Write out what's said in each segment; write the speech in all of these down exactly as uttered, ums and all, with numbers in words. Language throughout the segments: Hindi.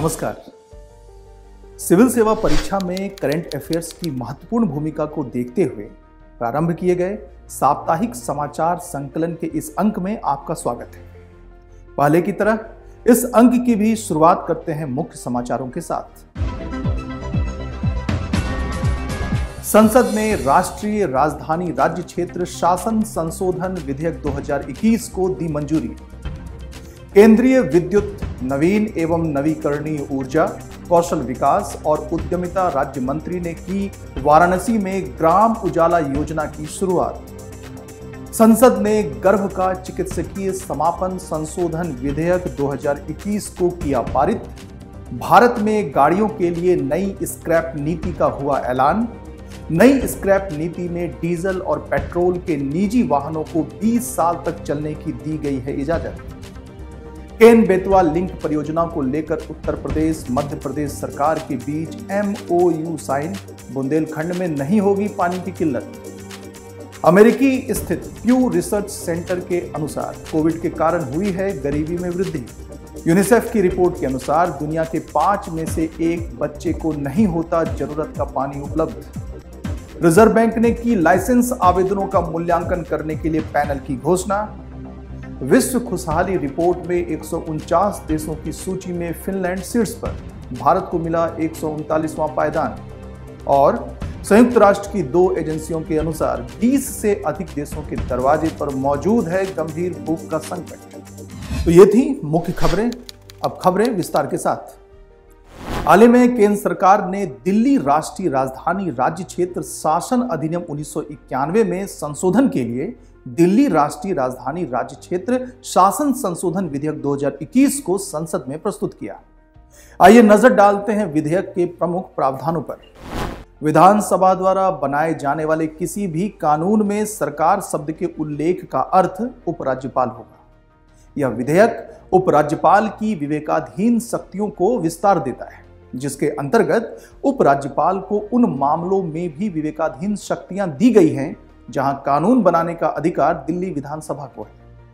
नमस्कार। सिविल सेवा परीक्षा में करंट अफेयर्स की महत्वपूर्ण भूमिका को देखते हुए प्रारंभ किए गए साप्ताहिक समाचार संकलन के इस अंक में आपका स्वागत है। पहले की तरह इस अंक की भी शुरुआत करते हैं मुख्य समाचारों के साथ। संसद ने राष्ट्रीय राजधानी राज्य क्षेत्र शासन संशोधन विधेयक दो हज़ार इक्कीस को दी मंजूरी। केंद्रीय विद्युत, नवीन एवं नवीकरणीय ऊर्जा, कौशल विकास और उद्यमिता राज्य मंत्री ने की वाराणसी में ग्राम उजाला योजना की शुरुआत। संसद ने गर्भ का चिकित्सकीय समापन संशोधन विधेयक दो हज़ार इक्कीस को किया पारित। भारत में गाड़ियों के लिए नई स्क्रैप नीति का हुआ ऐलान। नई स्क्रैप नीति में डीजल और पेट्रोल के निजी वाहनों को बीस साल तक चलने की दी गई है इजाजत। केन बेतवा लिंक परियोजना को लेकर उत्तर प्रदेश मध्य प्रदेश सरकार के बीच एमओयू साइन। बुंदेलखंड में नहीं होगी पानी की किल्लत। अमेरिकी स्थित प्यू रिसर्च सेंटर के अनुसार कोविड के कारण हुई है गरीबी में वृद्धि। यूनिसेफ की रिपोर्ट के अनुसार दुनिया के पांच में से एक बच्चे को नहीं होता जरूरत का पानी उपलब्ध। रिजर्व बैंक ने की लाइसेंस आवेदनों का मूल्यांकन करने के लिए पैनल की घोषणा। विश्व खुशहाली रिपोर्ट में एक सौ उनचास देशों की सूची में फिनलैंड शीर्ष पर, भारत को मिला एक सौ उनतालीसवां पायदान। और संयुक्त राष्ट्र की दो एजेंसियों के अनुसार बीस से अधिक देशों के दरवाजे पर मौजूद है गंभीर भूख का संकट। तो ये थी मुख्य खबरें। अब खबरें विस्तार के साथ। हाल ही में केंद्र सरकार ने दिल्ली राष्ट्रीय राजधानी राज्य क्षेत्र शासन अधिनियम उन्नीस सौ इक्यानवे में संशोधन के लिए दिल्ली राष्ट्रीय राजधानी राज्य क्षेत्र शासन संशोधन विधेयक दो हज़ार इक्कीस को संसद में प्रस्तुत किया। आइए नजर डालते हैं विधेयक के प्रमुख प्रावधानों पर। विधानसभा द्वारा बनाए जाने वाले किसी भी कानून में सरकार शब्द के उल्लेख का अर्थ उपराज्यपाल होगा। यह विधेयक उपराज्यपाल की विवेकाधीन शक्तियों को विस्तार देता है, जिसके अंतर्गत उपराज्यपाल को उन मामलों में भी विवेकाधीन शक्तियां दी गई हैं जहां कानून बनाने का अधिकार दिल्ली विधानसभा को है।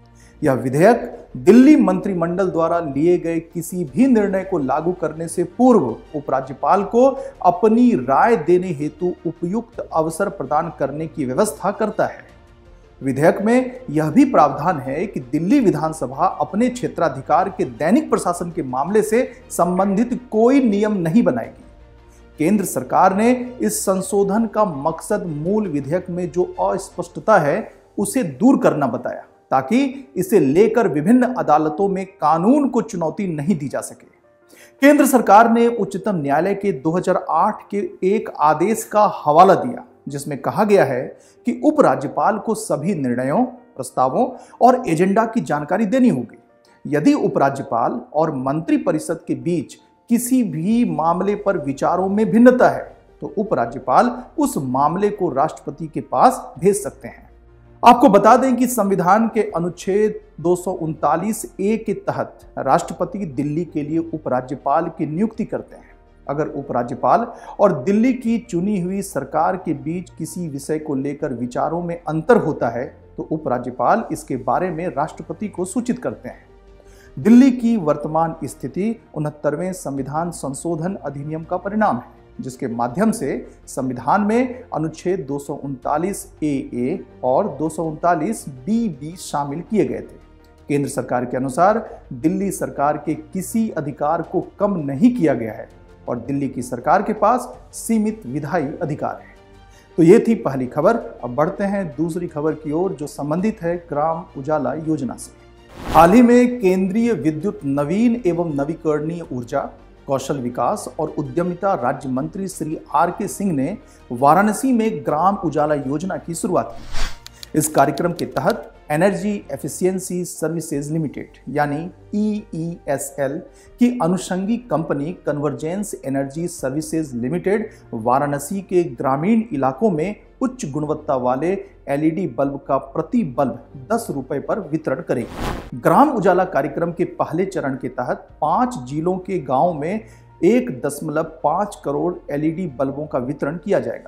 यह विधेयक दिल्ली मंत्रिमंडल द्वारा लिए गए किसी भी निर्णय को लागू करने से पूर्व उपराज्यपाल को अपनी राय देने हेतु उपयुक्त अवसर प्रदान करने की व्यवस्था करता है। विधेयक में यह भी प्रावधान है कि दिल्ली विधानसभा अपने क्षेत्राधिकार के दैनिक प्रशासन के मामले से संबंधित कोई नियम नहीं बनाएगी। केंद्र सरकार ने इस संशोधन का मकसद मूल विधेयक में जो अस्पष्टता है उसे दूर करना बताया, ताकि इसे लेकर विभिन्न अदालतों में कानून को चुनौती नहीं दी जा सके। केंद्र सरकार ने उच्चतम न्यायालय के दो हज़ार आठ के एक आदेश का हवाला दिया, जिसमें कहा गया है कि उपराज्यपाल को सभी निर्णयों, प्रस्तावों और एजेंडा की जानकारी देनी होगी। यदि उपराज्यपाल और मंत्रिपरिषद के बीच किसी भी मामले पर विचारों में भिन्नता है तो उपराज्यपाल उस मामले को राष्ट्रपति के पास भेज सकते हैं। आपको बता दें कि संविधान के अनुच्छेद दो सौ उनतालीस ए के तहत राष्ट्रपति दिल्ली के लिए उपराज्यपाल की नियुक्ति करते हैं। अगर उपराज्यपाल और दिल्ली की चुनी हुई सरकार के बीच किसी विषय को लेकर विचारों में अंतर होता है तो उपराज्यपाल इसके बारे में राष्ट्रपति को सूचित करते हैं। दिल्ली की वर्तमान स्थिति उनहत्तरवें संविधान संशोधन अधिनियम का परिणाम है, जिसके माध्यम से संविधान में अनुच्छेद दो सौ उनतालीस ए ए और दो सौ उनतालीस बी बी शामिल किए गए थे। केंद्र सरकार के अनुसार दिल्ली सरकार के किसी अधिकार को कम नहीं किया गया है और दिल्ली की सरकार के पास सीमित विधायी अधिकार है। तो ये थी पहली खबर। अब बढ़ते हैं दूसरी खबर की ओर, जो संबंधित है ग्राम उजाला योजना से। हाल ही में केंद्रीय विद्युत, नवीन एवं नवीकरणीय ऊर्जा, कौशल विकास और उद्यमिता राज्य मंत्री श्री आर के सिंह ने वाराणसी में ग्राम उजाला योजना की शुरुआत की। इस कार्यक्रम के तहत एनर्जी एफिशिएंसी सर्विसेज लिमिटेड यानी ई ई एस एल की अनुषंगी company convergence energy services limited Varanasi के ग्रामीण इलाकों में उच्च गुणवत्ता वाले एल ई डी बल्ब का प्रति बल्ब दस रुपए पर वितरण करेगी। ग्राम उजाला कार्यक्रम के पहले चरण के तहत पांच जिलों के गांवों में एक दशमलव पांच करोड़ एल ई डी बल्बों का वितरण किया जाएगा।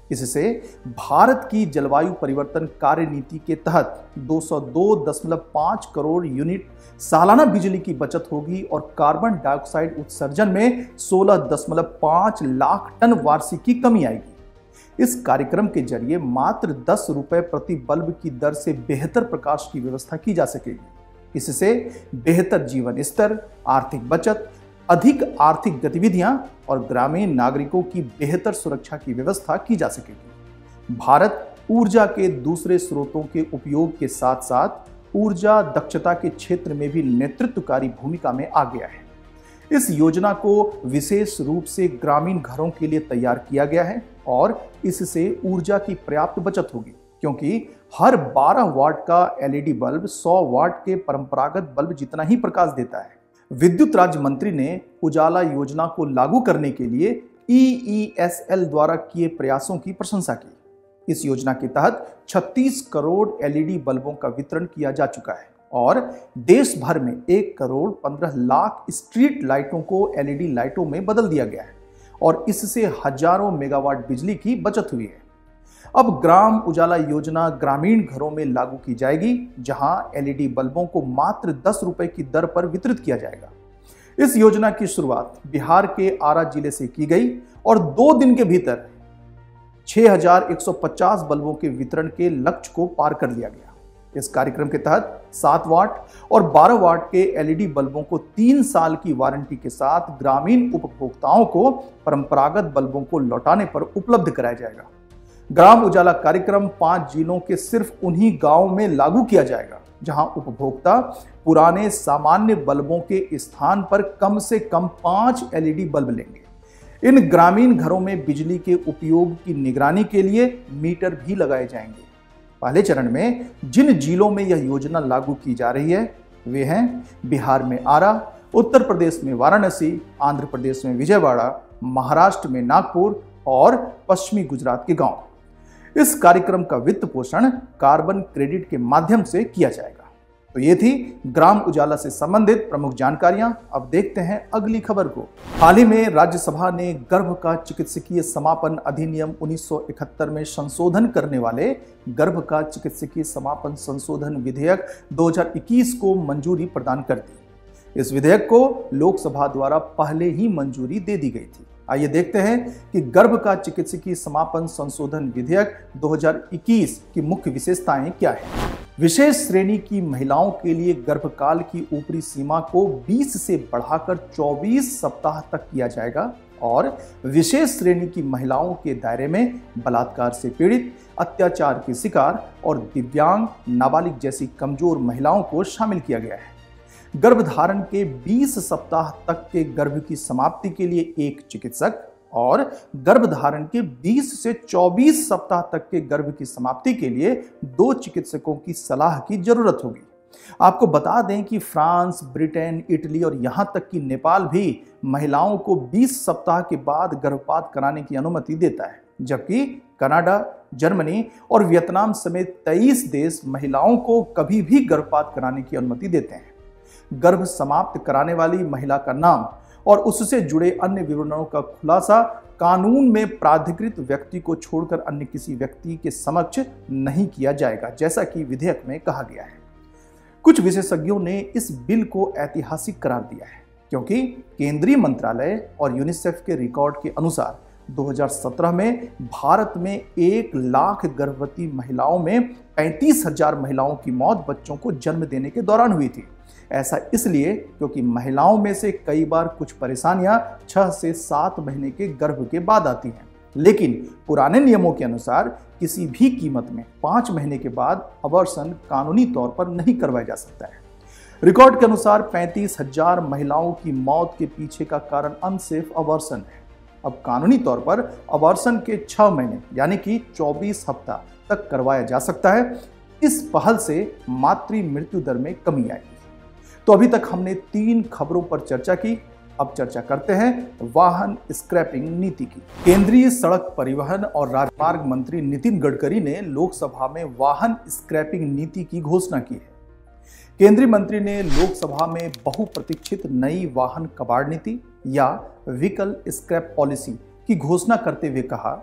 इससे भारत की जलवायु परिवर्तन कार्य नीति के तहत दो सौ दो दशमलव पाँच करोड़ यूनिट सालाना बिजली की बचत होगी और कार्बन डाइऑक्साइड उत्सर्जन में सोलह दशमलव पाँच लाख टन वार्षिक की कमी आएगी। इस कार्यक्रम के जरिए मात्र दस रुपए प्रति बल्ब की दर से बेहतर प्रकाश की व्यवस्था की जा सकेगी। इससे बेहतर जीवन स्तर, आर्थिक बचत, अधिक आर्थिक गतिविधियां और ग्रामीण नागरिकों की बेहतर सुरक्षा की व्यवस्था की जा सकेगी। भारत ऊर्जा के दूसरे स्रोतों के उपयोग के साथ साथ ऊर्जा दक्षता के क्षेत्र में भी नेतृत्वकारी भूमिका में आ गया है। इस योजना को विशेष रूप से ग्रामीण घरों के लिए तैयार किया गया है और इससे ऊर्जा की पर्याप्त बचत होगी, क्योंकि हर बारह वाट का एलईडी बल्ब सौ वाट के परंपरागत बल्ब जितना ही प्रकाश देता है। विद्युत राज्य मंत्री ने उजाला योजना को लागू करने के लिए ई ई एस एल द्वारा किए प्रयासों की प्रशंसा की। इस योजना के तहत छत्तीस करोड़ एलईडी बल्बों का वितरण किया जा चुका है और देश भर में एक करोड़ पंद्रह लाख स्ट्रीट लाइटों को एलईडी लाइटों में बदल दिया गया है और इससे हजारों मेगावाट बिजली की बचत हुई है। अब ग्राम उजाला योजना ग्रामीण घरों में लागू की जाएगी, जहां एलईडी बल्बों को मात्र दस रुपए की दर पर वितरित किया जाएगा। इस योजना की शुरुआत बिहार के आरा जिले से की गई और दो दिन के भीतर छह हज़ार एक सौ पचास बल्बों के वितरण के लक्ष्य को पार कर लिया गया। इस कार्यक्रम के तहत सात वाट और बारह वाट के एलईडी बल्बों को तीन साल की वारंटी के साथ ग्रामीण उपभोक्ताओं को परंपरागत बल्बों को लौटाने पर उपलब्ध कराया जाएगा। ग्राम उजाला कार्यक्रम पांच जिलों के सिर्फ उन्हीं गांवों में लागू किया जाएगा जहां उपभोक्ता पुराने सामान्य बल्बों के स्थान पर कम से कम पांच एलईडी बल्ब लेंगे। इन ग्रामीण घरों में बिजली के उपयोग की निगरानी के लिए मीटर भी लगाए जाएंगे। पहले चरण में जिन जिलों में यह योजना लागू की जा रही है वे हैं बिहार में आरा, उत्तर प्रदेश में वाराणसी, आंध्र प्रदेश में विजयवाड़ा, महाराष्ट्र में नागपुर और पश्चिमी गुजरात के गांव। इस कार्यक्रम का वित्त पोषण कार्बन क्रेडिट के माध्यम से किया जाएगा। तो ये थी ग्राम उजाला से संबंधित प्रमुख जानकारियां। अब देखते हैं अगली खबर को। हाल ही में राज्यसभा ने गर्भ का चिकित्सकीय समापन अधिनियम उन्नीस सौ इकहत्तर में संशोधन करने वाले गर्भ का चिकित्सकीय समापन संशोधन विधेयक दो हज़ार इक्कीस को मंजूरी प्रदान कर दी। इस विधेयक को लोकसभा द्वारा पहले ही मंजूरी दे दी गई थी। आइए देखते हैं कि गर्भ का चिकित्सकीय समापन संशोधन विधेयक दो हज़ार इक्कीस की मुख्य विशेषताएं क्या है। विशेष श्रेणी की महिलाओं के लिए गर्भकाल की ऊपरी सीमा को बीस से बढ़ाकर चौबीस सप्ताह तक किया जाएगा और विशेष श्रेणी की महिलाओं के दायरे में बलात्कार से पीड़ित, अत्याचार के शिकार और दिव्यांग, नाबालिग जैसी कमजोर महिलाओं को शामिल किया गया है। गर्भधारण के बीस सप्ताह तक के गर्भ की समाप्ति के लिए एक चिकित्सक और गर्भधारण के बीस से चौबीस सप्ताह तक के गर्भ की समाप्ति के लिए दो चिकित्सकों की सलाह की जरूरत होगी। आपको बता दें कि फ्रांस, ब्रिटेन, इटली और यहां तक कि नेपाल भी महिलाओं को बीस सप्ताह के बाद गर्भपात कराने की अनुमति देता है, जबकि कनाडा, जर्मनी और वियतनाम समेत तेईस देश महिलाओं को कभी भी गर्भपात कराने की अनुमति देते हैं। गर्भ समाप्त कराने वाली महिला का नाम और उससे जुड़े अन्य विवरणों का खुलासा कानून में प्राधिकृत व्यक्ति को छोड़कर अन्य किसी व्यक्ति के समक्ष नहीं किया जाएगा, जैसा कि विधेयक में कहा गया है। कुछ विशेषज्ञों ने इस बिल को ऐतिहासिक करार दिया है, क्योंकि केंद्रीय मंत्रालय और यूनिसेफ के रिकॉर्ड के अनुसार दो हज़ार सत्रह में भारत में एक लाख गर्भवती महिलाओं में पैंतीस हजार महिलाओं की मौत बच्चों को जन्म देने के दौरान हुई थी। ऐसा इसलिए क्योंकि महिलाओं में से कई बार कुछ परेशानियां छह से सात महीने के गर्भ के बाद आती हैं, लेकिन पुराने नियमों के अनुसार किसी भी कीमत में पाँच महीने के बाद अबॉर्शन कानूनी तौर पर नहीं करवाया जा सकता है। रिकॉर्ड के अनुसार पैंतीस हजार महिलाओं की मौत के पीछे का कारण अनसेफ अबॉर्शन है। अब कानूनी तौर पर अबॉर्शन के छह महीने यानी कि चौबीस हफ्ता तक करवाया जा सकता है। इस पहल से मातृ मृत्यु दर में कमी आएगी। तो अभी तक हमने तीन खबरों पर चर्चा की। अब चर्चा करते हैं वाहन स्क्रैपिंग नीति की। केंद्रीय सड़क परिवहन और राजमार्ग मंत्री नितिन गडकरी ने लोकसभा में वाहन स्क्रैपिंग नीति की घोषणा की है। केंद्रीय मंत्री ने लोकसभा में बहुप्रतीक्षित नई वाहन कबाड़ नीति या व्हीकल स्क्रैप पॉलिसी की घोषणा करते हुए कहा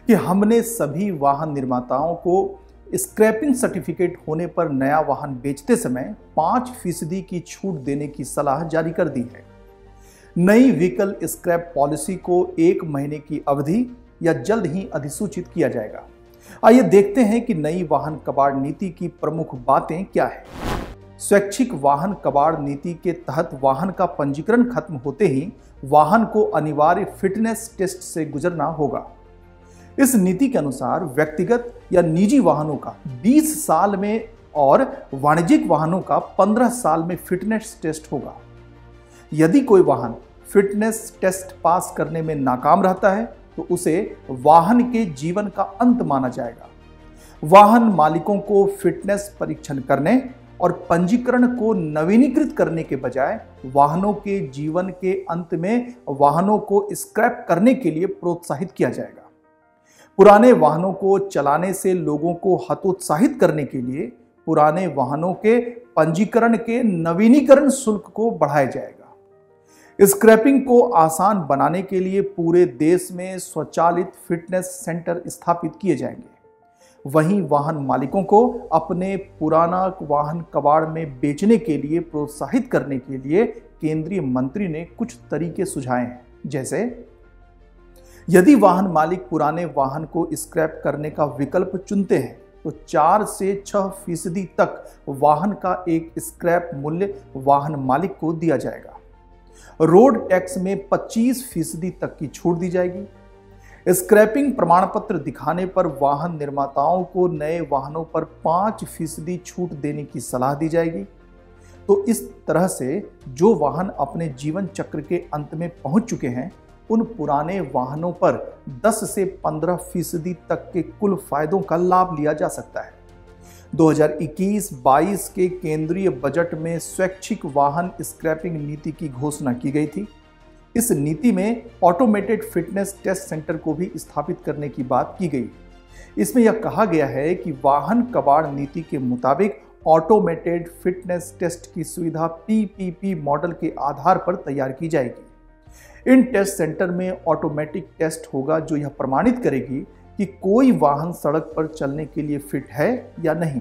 कि हमने सभी वाहन निर्माताओं को स्क्रैपिंग सर्टिफिकेट होने पर नया वाहन बेचते समय पाँच फीसदी की छूट देने की सलाह जारी कर दी है। नई व्हीकल स्क्रैप पॉलिसी को एक महीने की अवधि या जल्द ही अधिसूचित किया जाएगा। आइए देखते हैं कि नई वाहन कबाड़ नीति की प्रमुख बातें क्या है। स्वैच्छिक वाहन कबाड़ नीति के तहत वाहन का पंजीकरण खत्म होते ही वाहन को अनिवार्य फिटनेस टेस्ट से गुजरना होगा। इस नीति के अनुसार व्यक्तिगत या निजी वाहनों का बीस साल में और वाणिज्यिक वाहनों का पंद्रह साल में फिटनेस टेस्ट होगा। यदि कोई वाहन फिटनेस टेस्ट पास करने में नाकाम रहता है तो उसे वाहन के जीवन का अंत माना जाएगा। वाहन मालिकों को फिटनेस परीक्षण करने और पंजीकरण को नवीनीकृत करने के बजाय वाहनों के जीवन के अंत में वाहनों को स्क्रैप करने के लिए प्रोत्साहित किया जाएगा। पुराने वाहनों को चलाने से लोगों को हतोत्साहित करने के लिए पुराने वाहनों के पंजीकरण के नवीनीकरण शुल्क को बढ़ाया जाएगा। स्क्रैपिंग को आसान बनाने के लिए पूरे देश में स्वचालित फिटनेस सेंटर स्थापित किए जाएंगे। वहीं वाहन मालिकों को अपने पुराना वाहन कबाड़ में बेचने के लिए प्रोत्साहित करने के लिए केंद्रीय मंत्री ने कुछ तरीके सुझाए हैं। जैसे यदि वाहन मालिक पुराने वाहन को स्क्रैप करने का विकल्प चुनते हैं तो चार से छह फीसदी तक वाहन का एक स्क्रैप मूल्य वाहन मालिक को दिया जाएगा। रोड टैक्स में पच्चीस फीसदी तक की छूट दी जाएगी। स्क्रैपिंग प्रमाण पत्र दिखाने पर वाहन निर्माताओं को नए वाहनों पर पाँच फीसदी छूट देने की सलाह दी जाएगी। तो इस तरह से जो वाहन अपने जीवन चक्र के अंत में पहुंच चुके हैं उन पुराने वाहनों पर दस से पंद्रह फीसदी तक के कुल फायदों का लाभ लिया जा सकता है। दो हज़ार इक्कीस बाईस के केंद्रीय बजट में स्वैच्छिक वाहन स्क्रैपिंग नीति की घोषणा की गई थी। इस नीति में ऑटोमेटेड फिटनेस टेस्ट सेंटर को भी स्थापित करने की बात की गई। इसमें यह कहा गया है कि वाहन कबाड़ नीति के मुताबिक ऑटोमेटेड फिटनेस टेस्ट की सुविधा पी पी पी मॉडल के आधार पर तैयार की जाएगी। इन टेस्ट सेंटर में ऑटोमेटिक टेस्ट होगा जो यह प्रमाणित करेगी कि कोई वाहन सड़क पर चलने के लिए फिट है या नहीं।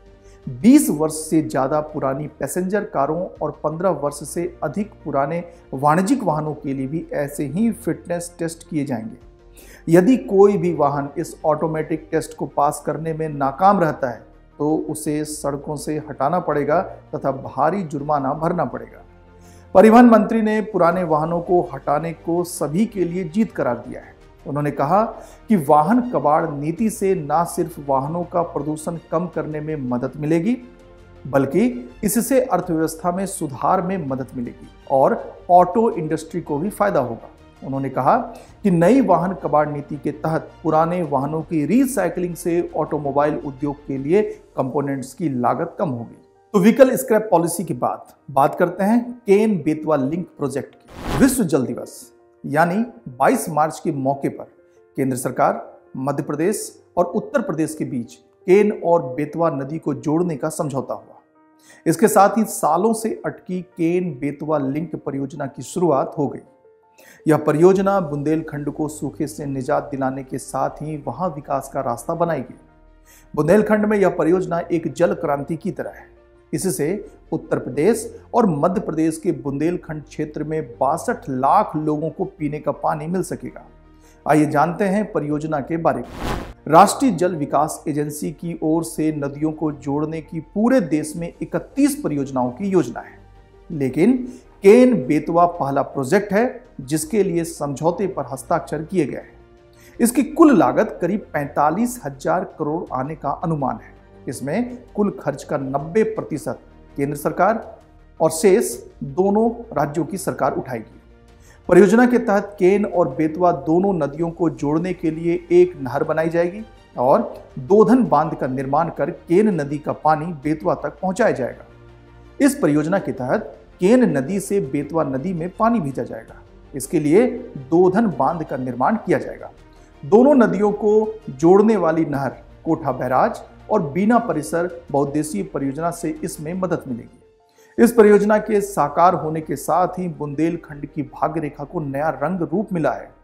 बीस वर्ष से ज़्यादा पुरानी पैसेंजर कारों और पंद्रह वर्ष से अधिक पुराने वाणिज्यिक वाहनों के लिए भी ऐसे ही फिटनेस टेस्ट किए जाएंगे। यदि कोई भी वाहन इस ऑटोमेटिक टेस्ट को पास करने में नाकाम रहता है तो उसे सड़कों से हटाना पड़ेगा तथा भारी जुर्माना भरना पड़ेगा। परिवहन मंत्री ने पुराने वाहनों को हटाने को सभी के लिए जीत करार दिया है। उन्होंने कहा कि वाहन कबाड़ नीति से न सिर्फ वाहनों का प्रदूषण कम करने में मदद मिलेगी बल्कि इससे अर्थव्यवस्था में सुधार में मदद मिलेगी और ऑटो इंडस्ट्री को भी फायदा होगा। उन्होंने कहा कि नई वाहन कबाड़ नीति के तहत पुराने वाहनों की रिसाइकलिंग से ऑटोमोबाइल उद्योग के लिए कंपोनेंट्स की लागत कम होगी। तो व्हीकल स्क्रैप पॉलिसी की बात बात करते हैं केन बेतवा लिंक प्रोजेक्ट की। विश्व जल दिवस यानी बाईस मार्च के मौके पर केंद्र सरकार, मध्य प्रदेश और उत्तर प्रदेश के बीच केन और बेतवा नदी को जोड़ने का समझौता हुआ। इसके साथ ही सालों से अटकी केन बेतवा लिंक परियोजना की शुरुआत हो गई। यह परियोजना बुंदेलखंड को सूखे से निजात दिलाने के साथ ही वहां विकास का रास्ता बनाएगी। बुंदेलखंड में यह परियोजना एक जल क्रांति की तरह है। इससे उत्तर प्रदेश और मध्य प्रदेश के बुंदेलखंड क्षेत्र में बासठ लाख लोगों को पीने का पानी मिल सकेगा। आइए जानते हैं परियोजना के बारे में। राष्ट्रीय जल विकास एजेंसी की ओर से नदियों को जोड़ने की पूरे देश में इकतीस परियोजनाओं की योजना है, लेकिन केन बेतवा पहला प्रोजेक्ट है जिसके लिए समझौते पर हस्ताक्षर किए गए हैं। इसकी कुल लागत करीब पैंतालीस हजार करोड़ आने का अनुमान है। इसमें कुल खर्च का नब्बे प्रतिशत केंद्र सरकार और शेष दोनों राज्यों की सरकार उठाएगी। परियोजना के तहत केन और बेतवा दोनों नदियों को जोड़ने के लिए एक नहर बनाई जाएगी और दोधन बांध का निर्माण कर केन नदी का पानी बेतवा तक पहुंचाया जाएगा। इस परियोजना के तहत केन नदी से बेतवा नदी में पानी भेजा जाएगा। इसके लिए दोधन बांध का निर्माण किया जाएगा। दोनों नदियों को जोड़ने वाली नहर कोठा बैराज और बीना परिसर बहुउद्देशीय परियोजना से इसमें मदद मिलेगी। इस परियोजना के साकार होने के साथ ही बुंदेलखंड की भाग्य रेखा को नया रंग रूप मिला है।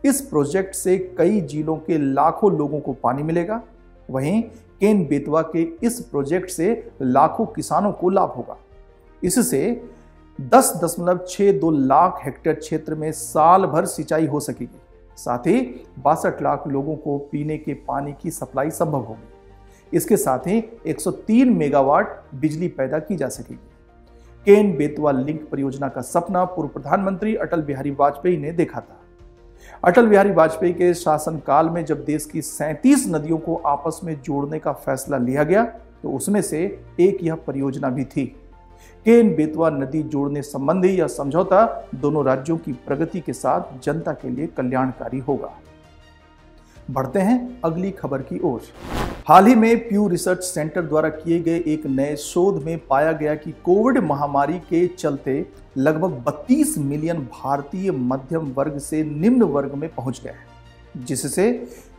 इस प्रोजेक्ट से कई जिलों के लाखों लोगों को पानी मिलेगा। वहीं केन बेतवा के इस प्रोजेक्ट से लाखों किसानों को लाभ होगा। इससे दस दशमलव छह दो लाख हेक्टेयर क्षेत्र में साल भर सिंचाई हो सकेगी। साथ ही बासठ लाख लोगों को पीने के पानी की सप्लाई संभव होगी। इसके साथ ही एक सौ तीन मेगावाट बिजली पैदा की जा सकेगी। केन बेतवा लिंक परियोजना का सपना पूर्व प्रधानमंत्री अटल बिहारी वाजपेयी ने देखा था। अटल बिहारी वाजपेयी के शासनकाल में जब देश की सैंतीस नदियों को आपस में जोड़ने का फैसला लिया गया तो उसमें से एक यह परियोजना भी थी। केन बेतवा नदी जोड़ने संबंधी यह समझौता दोनों राज्यों की प्रगति के साथ जनता के लिए कल्याणकारी होगा। बढ़ते हैं अगली खबर की ओर। हाल ही में प्यू रिसर्च सेंटर द्वारा किए गए एक नए शोध में पाया गया कि कोविड महामारी के चलते लगभग बत्तीस मिलियन भारतीय मध्यम वर्ग से निम्न वर्ग में पहुंच गए हैं, जिससे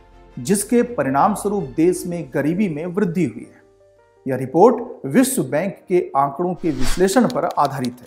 जिसके परिणाम स्वरूप देश में गरीबी में वृद्धि हुई है। यह रिपोर्ट विश्व बैंक के आंकड़ों के विश्लेषण पर आधारित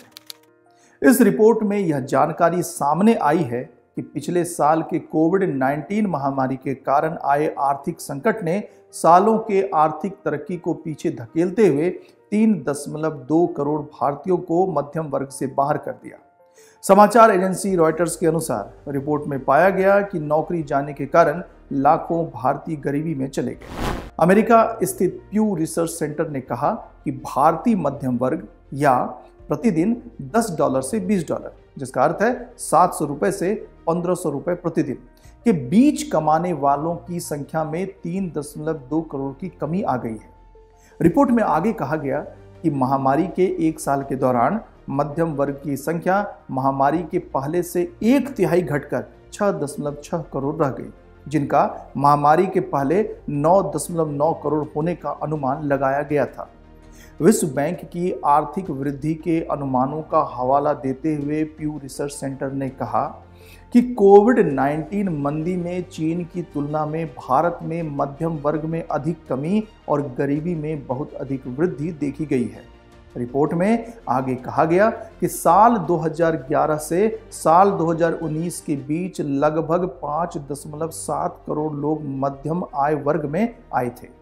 है। इस रिपोर्ट में यह जानकारी सामने आई है कि पिछले साल के कोविड उन्नीस महामारी के कारण आए आर्थिक संकट ने सालों के आर्थिक तरक्की को पीछे धकेलते हुए तीन दशमलव दो करोड़ भारतीयों को मध्यम वर्ग से बाहर कर दिया। समाचार एजेंसी रॉयटर्स के अनुसार रिपोर्ट में पाया गया कि नौकरी जाने के कारण लाखों भारतीय गरीबी में चले गए। अमेरिका स्थित प्यू रिसर्च सेंटर ने कहा कि भारतीय मध्यम वर्ग या प्रतिदिन दस डॉलर से बीस डॉलर, जिसका अर्थ है सात सौ रुपए से पंद्रह सौ रुपए प्रतिदिन के बीच कमाने वालों की संख्या में तीन दशमलव दो करोड़ की कमी आ गई है। रिपोर्ट में आगे कहा गया कि महामारी के एक साल के दौरान मध्यम वर्ग की संख्या महामारी के पहले से एक तिहाई घटकर छह दशमलव छह करोड़ रह गई, जिनका महामारी के पहले नौ दशमलव नौ करोड़ होने का अनुमान लगाया गया था। विश्व बैंक की आर्थिक वृद्धि के अनुमानों का हवाला देते हुए प्यू रिसर्च सेंटर ने कहा कि कोविड उन्नीस मंदी में चीन की तुलना में भारत में मध्यम वर्ग में अधिक कमी और गरीबी में बहुत अधिक वृद्धि देखी गई है। रिपोर्ट में आगे कहा गया कि साल दो हज़ार ग्यारह से साल दो हज़ार उन्नीस के बीच लगभग पाँच दशमलव सात करोड़ लोग मध्यम आय वर्ग में आए थे।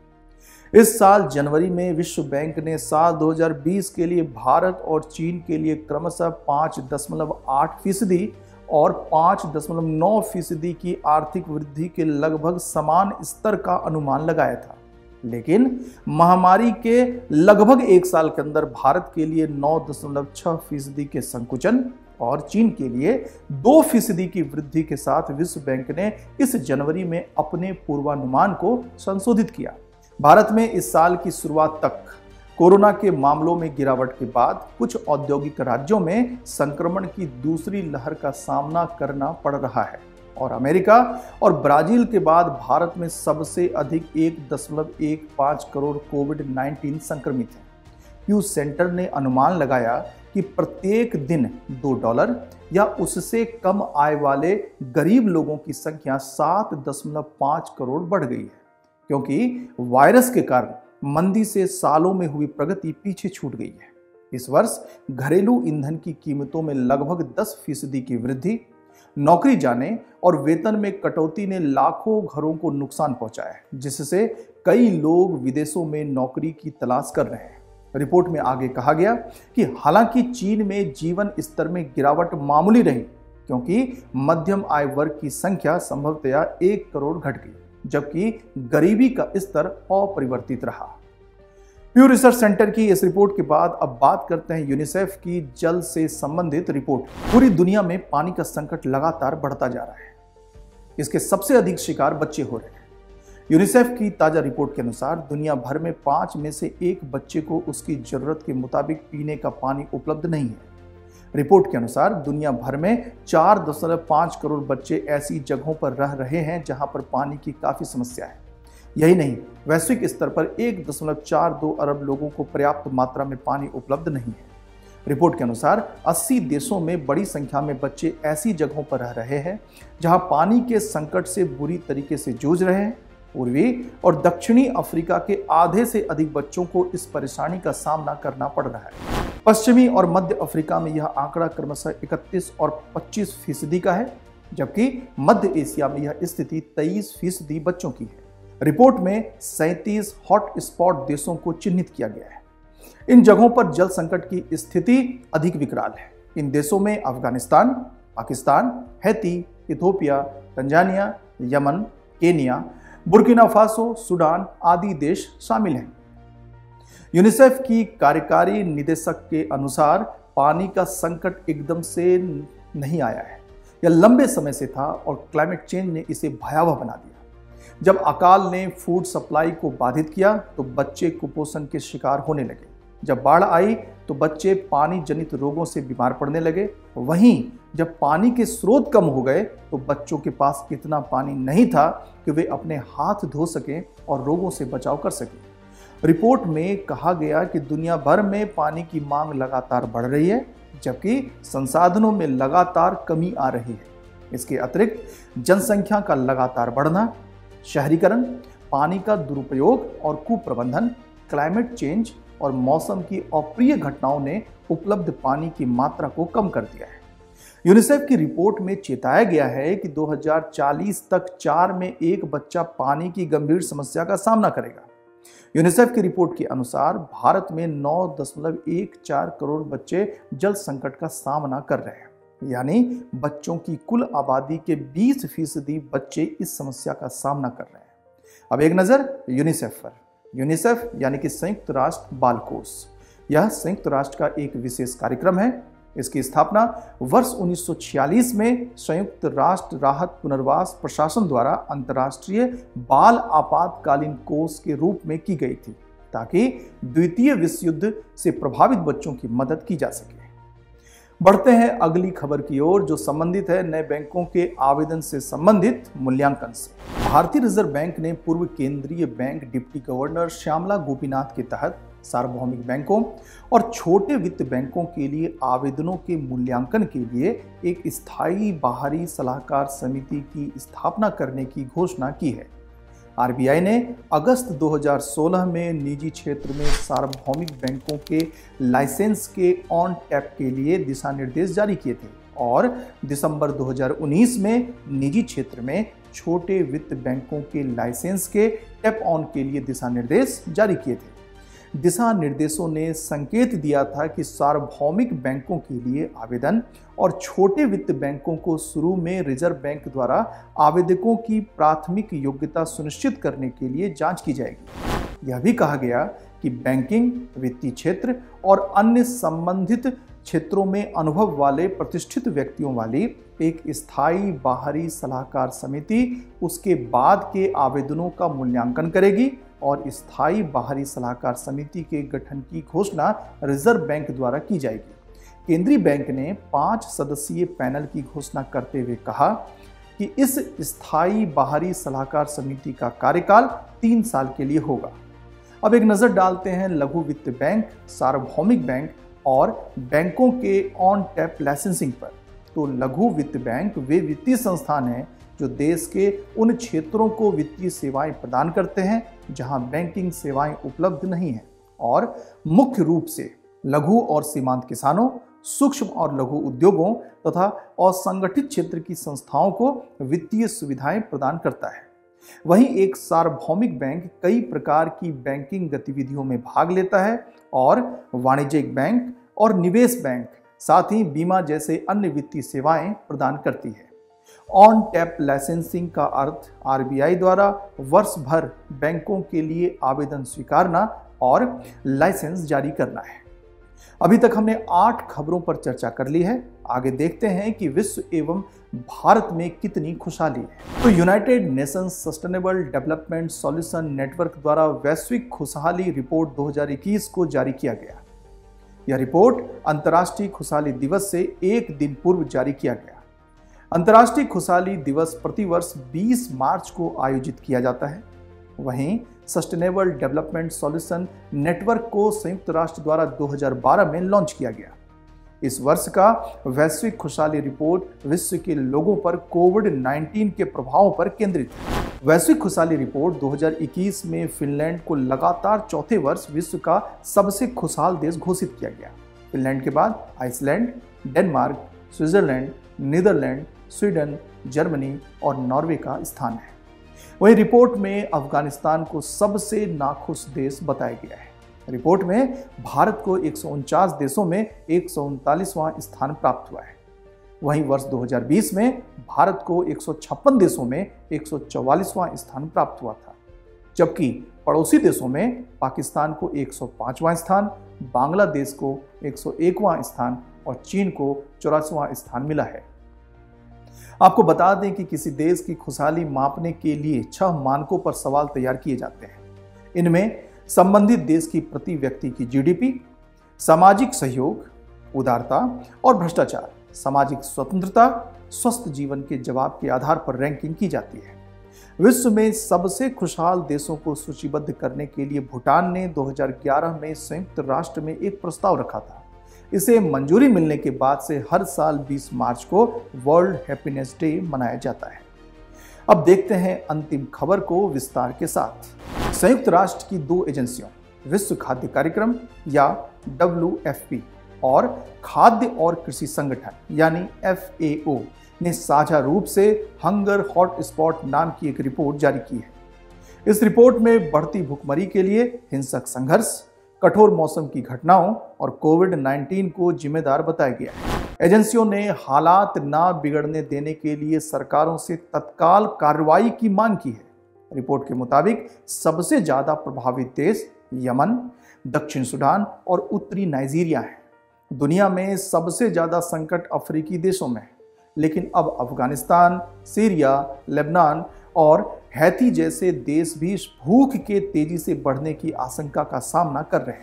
इस साल जनवरी में विश्व बैंक ने साल दो हज़ार बीस के लिए भारत और चीन के लिए क्रमशः पाँच दशमलव आठ फीसदी और पाँच दशमलव नौ फीसदी की आर्थिक वृद्धि के लगभग समान स्तर का अनुमान लगाया था, लेकिन महामारी के लगभग एक साल के अंदर भारत के लिए नौ दशमलव छह फीसदी के संकुचन और चीन के लिए दो फीसदी की वृद्धि के साथ विश्व बैंक ने इस जनवरी में अपने पूर्वानुमान को संशोधित किया। भारत में इस साल की शुरुआत तक कोरोना के मामलों में गिरावट के बाद कुछ औद्योगिक राज्यों में संक्रमण की दूसरी लहर का सामना करना पड़ रहा है और अमेरिका और ब्राजील के बाद भारत में सबसे अधिक एक दशमलव एक पाँच करोड़ कोविड उन्नीस संक्रमित हैं। प्यू सेंटर ने अनुमान लगाया कि प्रत्येक दिन दो डॉलर या उससे कम आय वाले गरीब लोगों की संख्या सात दशमलव पाँच करोड़ बढ़ गई है, क्योंकि वायरस के कारण मंदी से सालों में हुई प्रगति पीछे छूट गई है। इस वर्ष घरेलू ईंधन की कीमतों में लगभग दस फीसदी की वृद्धि, नौकरी जाने और वेतन में कटौती ने लाखों घरों को नुकसान पहुंचाया है, जिससे कई लोग विदेशों में नौकरी की तलाश कर रहे हैं। रिपोर्ट में आगे कहा गया कि हालांकि चीन में जीवन स्तर में गिरावट मामूली रही, क्योंकि मध्यम आय वर्ग की संख्या संभवतया एक करोड़ घट गई, जबकि गरीबी का स्तर अपरिवर्तित रहा। प्यू रिसर्च सेंटर की इस रिपोर्ट के बाद अब बात करते हैं यूनिसेफ की जल से संबंधित रिपोर्ट। पूरी दुनिया में पानी का संकट लगातार बढ़ता जा रहा है। इसके सबसे अधिक शिकार बच्चे हो रहे हैं। यूनिसेफ की ताजा रिपोर्ट के अनुसार दुनिया भर में पांच में से एक बच्चे को उसकी जरूरत के मुताबिक पीने का पानी उपलब्ध नहीं है। रिपोर्ट के अनुसार दुनिया भर में चार दशमलव पाँच करोड़ बच्चे ऐसी जगहों पर रह रहे हैं जहां पर पानी की काफी समस्या है। यही नहीं, वैश्विक स्तर पर एक दशमलव चार दो अरब लोगों को पर्याप्त मात्रा में पानी उपलब्ध नहीं है। रिपोर्ट के अनुसार अस्सी देशों में बड़ी संख्या में बच्चे ऐसी जगहों पर रह रहे हैं जहां पानी के संकट से बुरी तरीके से जूझ रहे हैं। पूर्वी और दक्षिणी अफ्रीका के आधे से अधिक बच्चों को इस परेशानी का सामना करना पड़ रहा है। पश्चिमी और मध्य अफ्रीका में यह आंकड़ा क्रमशः इकतीस और पच्चीस फीसदी का है, जबकि मध्य एशिया में यह स्थिति तेईस फीसदी बच्चों की है। रिपोर्ट में सैंतीस हॉट स्पॉट देशों को चिन्हित किया गया है। इन जगहों पर जल संकट की स्थिति अधिक विकराल है। इन देशों में Afghanistan, Pakistan, Haiti, Ethiopia, Tanzania, Yemen, Kenya, Burkina Faso, Sudan आदि देश शामिल हैं। यूनिसेफ की कार्यकारी निदेशक के अनुसार पानी का संकट एकदम से नहीं आया है, यह लंबे समय से था और क्लाइमेट चेंज ने इसे भयावह बना दिया। जब अकाल ने फूड सप्लाई को बाधित किया तो बच्चे कुपोषण के शिकार होने लगे। जब बाढ़ आई तो बच्चे पानी जनित रोगों से बीमार पड़ने लगे। वहीं जब पानी के स्रोत कम हो गए तो बच्चों के पास इतना पानी नहीं था कि वे अपने हाथ धो सकें और रोगों से बचाव कर सकें। रिपोर्ट में कहा गया कि दुनिया भर में पानी की मांग लगातार बढ़ रही है, जबकि संसाधनों में लगातार कमी आ रही है। इसके अतिरिक्त जनसंख्या का लगातार बढ़ना, शहरीकरण, पानी का दुरुपयोग और कुप्रबंधन, क्लाइमेट चेंज और मौसम की अप्रिय घटनाओं ने उपलब्ध पानी की मात्रा को कम कर दिया है। यूनिसेफ की रिपोर्ट में चेताया गया है कि दो हज़ार चालीस तक चार में एक बच्चा पानी की गंभीर समस्या का सामना करेगा। यूनिसेफ की रिपोर्ट के अनुसार भारत में नौ दशमलव एक चार करोड़ बच्चे जल संकट का सामना कर रहे हैं, यानी बच्चों की कुल आबादी के बीस फीसदी बच्चे इस समस्या का सामना कर रहे हैं। अब एक नज़र यूनिसेफ पर। यूनिसेफ यानी कि संयुक्त राष्ट्र बाल कोष, यह संयुक्त राष्ट्र का एक विशेष कार्यक्रम है। इसकी स्थापना वर्ष उन्नीस सौ छियालीस में संयुक्त राष्ट्र राहत पुनर्वास प्रशासन द्वारा अंतर्राष्ट्रीय बाल आपातकालीन कोष के रूप में की गई थी, ताकि द्वितीय विश्व युद्ध से प्रभावित बच्चों की मदद की जा सके। बढ़ते हैं अगली खबर की ओर, जो संबंधित है नए बैंकों के आवेदन से संबंधित मूल्यांकन से। भारतीय रिजर्व बैंक ने पूर्व केंद्रीय bank deputy governor Shyamala Gopinath के तहत सार्वभौमिक बैंकों और छोटे वित्त बैंकों के लिए आवेदनों के मूल्यांकन के लिए एक स्थायी बाहरी सलाहकार समिति की स्थापना करने की घोषणा की है। आरबीआई ने अगस्त दो हज़ार सोलह में निजी क्षेत्र में सार्वभौमिक बैंकों के लाइसेंस के ऑन टैप के लिए दिशा निर्देश जारी किए थे और दिसंबर दो हज़ार उन्नीस में निजी क्षेत्र में छोटे वित्त बैंकों के लाइसेंस के टैप ऑन के लिए दिशा निर्देश जारी किए थे। दिशा निर्देशों ने संकेत दिया था कि सार्वभौमिक बैंकों के लिए आवेदन और छोटे वित्त बैंकों को शुरू में रिजर्व बैंक द्वारा आवेदकों की प्राथमिक योग्यता सुनिश्चित करने के लिए जांच की जाएगी। यह भी कहा गया कि बैंकिंग, वित्तीय क्षेत्र और अन्य संबंधित क्षेत्रों में अनुभव वाले प्रतिष्ठित व्यक्तियों वाली एक स्थायी बाहरी सलाहकार समिति उसके बाद के आवेदनों का मूल्यांकन करेगी और स्थायी बाहरी सलाहकार समिति के गठन की घोषणा रिजर्व बैंक द्वारा की जाएगी। केंद्रीय बैंक ने पांच सदस्यीय पैनल की घोषणा करते हुए कहा कि इस स्थायी बाहरी सलाहकार समिति का कार्यकाल तीन साल के लिए होगा। अब एक नजर डालते हैं लघु वित्त बैंक, सार्वभौमिक बैंक और बैंकों के ऑन टैप लाइसेंसिंग पर। तो लघु वित्त बैंक वे वित्तीय संस्थान हैं जो देश के उन क्षेत्रों को वित्तीय सेवाएं प्रदान करते हैं जहां बैंकिंग सेवाएं उपलब्ध नहीं हैं और मुख्य रूप से लघु और सीमांत किसानों, सूक्ष्म और लघु उद्योगों तथा असंगठित क्षेत्र की संस्थाओं को वित्तीय सुविधाएं प्रदान करता है। वहीं एक सार्वभौमिक बैंक कई प्रकार की बैंकिंग गतिविधियों में भाग लेता है और वाणिज्यिक बैंक और निवेश बैंक साथ ही बीमा जैसे अन्य वित्तीय सेवाएं प्रदान करती है। ऑन टैप लाइसेंसिंग का अर्थ आरबीआई द्वारा वर्ष भर बैंकों के लिए आवेदन स्वीकारना और लाइसेंस जारी करना है। अभी तक हमने आठ खबरों पर चर्चा कर ली है। आगे देखते हैं कि विश्व एवं भारत में कितनी खुशहाली है। तो United Nations Sustainable Development Solution Network द्वारा वैश्विक खुशहाली रिपोर्ट दो हज़ार इक्कीस को जारी किया गया। यह रिपोर्ट अंतर्राष्ट्रीय खुशहाली दिवस से एक दिन पूर्व जारी किया गया। अंतर्राष्ट्रीय खुशहाली दिवस प्रतिवर्ष बीस मार्च को आयोजित किया जाता है। वहीं सस्टेनेबल डेवलपमेंट सॉल्यूशन नेटवर्क को संयुक्त राष्ट्र द्वारा दो हज़ार बारह में लॉन्च किया गया। इस वर्ष का वैश्विक खुशहाली रिपोर्ट विश्व के लोगों पर कोविड उन्नीस के प्रभावों पर केंद्रित है। वैश्विक खुशहाली रिपोर्ट दो हज़ार इक्कीस में फिनलैंड को लगातार चौथे वर्ष विश्व का सबसे खुशहाल देश घोषित किया गया। फिनलैंड के बाद Iceland, Denmark, Switzerland, Netherland, Sweden, Germany और नॉर्वे का स्थान है। वहीं रिपोर्ट में अफगानिस्तान को सबसे नाखुश देश बताया गया है। रिपोर्ट में भारत को एक सौ उनचास देशों में एक सौ उनतालीसवां स्थान प्राप्त हुआ है। वहीं वर्ष दो हज़ार बीस में भारत को एक सौ छप्पन देशों में एक सौ चौवालीसवां स्थान प्राप्त हुआ था, जबकि पड़ोसी देशों में पाकिस्तान को एक सौ पाँचवां स्थान, बांग्लादेश को एक सौ एकवां स्थान और चीन को चौरासीवां स्थान मिला है। आपको बता दें कि किसी देश की खुशहाली मापने के लिए छह मानकों पर सवाल तैयार किए जाते हैं। इनमें संबंधित देश की प्रति व्यक्ति की जीडीपी, सामाजिक सहयोग, उदारता और भ्रष्टाचार, सामाजिक स्वतंत्रता, स्वस्थ जीवन के जवाब के आधार पर रैंकिंग की जाती है। विश्व में सबसे खुशहाल देशों को सूचीबद्ध करने के लिए भूटान ने दो हज़ार ग्यारह में संयुक्त राष्ट्र में एक प्रस्ताव रखा था। इसे मंजूरी मिलने के बाद से हर साल बीस मार्च को वर्ल्ड हैप्पीनेस डे मनाया जाता है। अब देखते हैं अंतिम खबर को विस्तार के साथ। संयुक्त राष्ट्र की दो एजेंसियों, विश्व खाद्य कार्यक्रम या डब्ल्यू एफ पी और खाद्य और कृषि संगठन यानी एफ ए ओ ने साझा रूप से हंगर हॉटस्पॉट नाम की एक रिपोर्ट जारी की है। इस रिपोर्ट में बढ़ती भुखमरी के लिए हिंसक संघर्ष, कठोर मौसम की घटनाओं और कोविड उन्नीस को जिम्मेदार बताया गया है। एजेंसियों ने हालात ना बिगड़ने देने के लिए सरकारों से तत्काल कार्रवाई की मांग की है। रिपोर्ट के मुताबिक सबसे ज्यादा प्रभावित देश यमन, दक्षिण सूडान और उत्तरी नाइजीरिया हैं। दुनिया में सबसे ज्यादा संकट अफ्रीकी देशों में है, लेकिन अब अफगानिस्तान, सीरिया, लेबनान और हैती जैसे देश भी भूख के तेजी से बढ़ने की आशंका का सामना कर रहे हैं।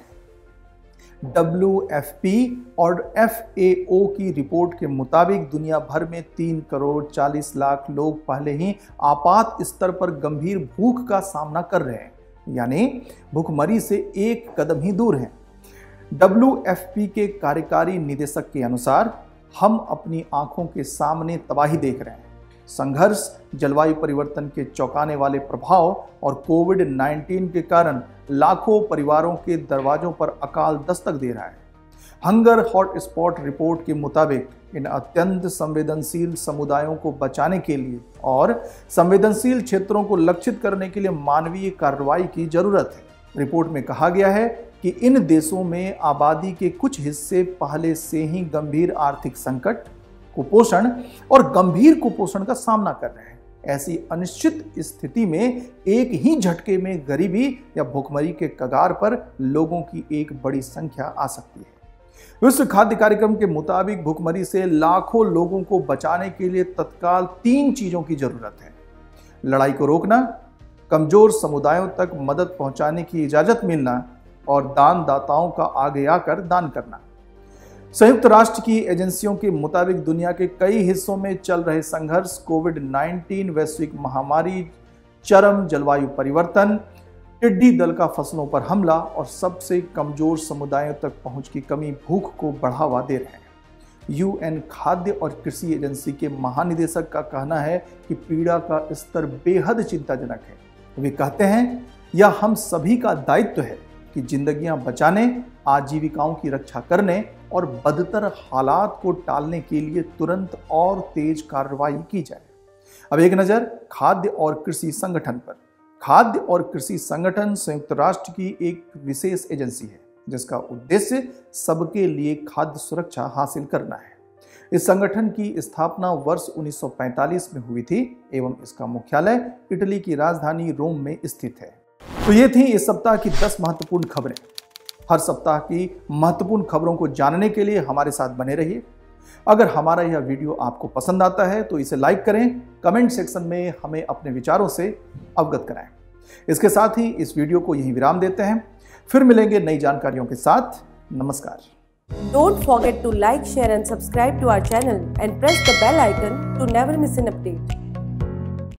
डब्ल्यू एफ पी और एफ ए ओ की रिपोर्ट के मुताबिक दुनिया भर में तीन करोड़ चालीस लाख लोग पहले ही आपात स्तर पर गंभीर भूख का सामना कर रहे हैं, यानी भूखमरी से एक कदम ही दूर हैं। डब्ल्यू एफ पी के कार्यकारी निदेशक के अनुसार हम अपनी आंखों के सामने तबाही देख रहे हैं। संघर्ष, जलवायु परिवर्तन के चौंकाने वाले प्रभाव और कोविड उन्नीस के कारण लाखों परिवारों के दरवाजों पर अकाल दस्तक दे रहा है। हंगर हॉटस्पॉट रिपोर्ट के मुताबिक इन अत्यंत संवेदनशील समुदायों को बचाने के लिए और संवेदनशील क्षेत्रों को लक्षित करने के लिए मानवीय कार्रवाई की जरूरत है। रिपोर्ट में कहा गया है कि इन देशों में आबादी के कुछ हिस्से पहले से ही गंभीर आर्थिक संकट, कुपोषण और गंभीर कुपोषण का सामना कर रहे हैं। ऐसी अनिश्चित स्थिति में एक ही झटके में गरीबी या भूखमरी के कगार पर लोगों की एक बड़ी संख्या आ सकती है। विश्व खाद्य कार्यक्रम के मुताबिक भूखमरी से लाखों लोगों को बचाने के लिए तत्काल तीन चीजों की जरूरत है: लड़ाई को रोकना, कमजोर समुदायों तक मदद पहुंचाने की इजाजत मिलना और दानदाताओं का आगे आकर दान करना। संयुक्त राष्ट्र की एजेंसियों के मुताबिक दुनिया के कई हिस्सों में चल रहे संघर्ष, कोविड उन्नीस, वैश्विक महामारी, चरम जलवायु परिवर्तन, टिड्डी दल का फसलों पर हमला और सबसे कमजोर समुदायों तक पहुंच की कमी भूख को बढ़ावा दे रहे हैं। यू एन खाद्य और कृषि एजेंसी के महानिदेशक का कहना है कि पीड़ा का स्तर बेहद चिंताजनक है। वे कहते हैं, यह हम सभी का दायित्व है कि जिंदगियां बचाने, आजीविकाओं की रक्षा करने और बदतर हालात को टालने के लिए तुरंत और तेज कार्रवाई की जाए। अब एक नजर खाद्य और कृषि संगठन पर। खाद्य और कृषि संगठन संयुक्त राष्ट्र की एक विशेष एजेंसी है जिसका उद्देश्य सबके लिए खाद्य सुरक्षा हासिल करना है। इस संगठन की स्थापना वर्ष उन्नीस सौ पैंतालीस में हुई थी एवं इसका मुख्यालय इटली की राजधानी रोम में स्थित है। तो ये थी इस सप्ताह की दस महत्वपूर्ण खबरें। हर सप्ताह की महत्वपूर्ण खबरों को जानने के लिए हमारे साथ बने रहिए। अगर हमारा यह वीडियो आपको पसंद आता है तो इसे लाइक करें, कमेंट सेक्शन में हमें अपने विचारों से अवगत कराएं। इसके साथ ही इस वीडियो को यहीं विराम देते हैं। फिर मिलेंगे नई जानकारियों के साथ। नमस्कार। Don't forget to like, share and subscribe to our channel and press the bell icon to never miss an update.